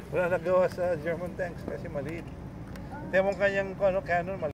Wala nagawa sa German tanks kasi maliit. Tingnan mo kanyang cannon, maliit.